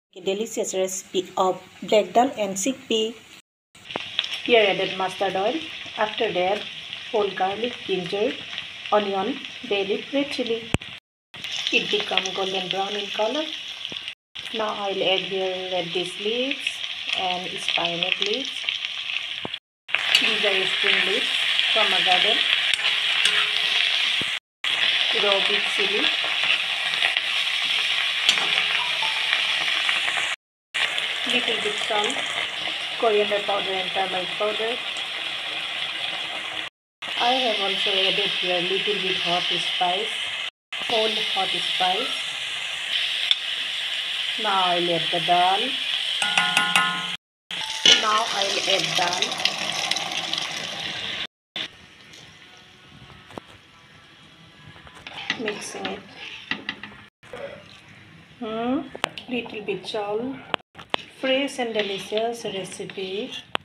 A delicious recipe of black dal and chickpea. Here added mustard oil. After that, whole garlic, ginger, onion, bay leaf, red chili. It become golden brown in color. Now I'll add here radish leaves and spinach leaves. These are spring leaves from a garden. Raw big chili. Little bit salt, coriander powder and turmeric powder. I have also added here little bit hot spice, whole hot spice. Now I'll add the dal. Now I'll add dal. Mixing it. Little bit salt. Fresh and delicious recipe.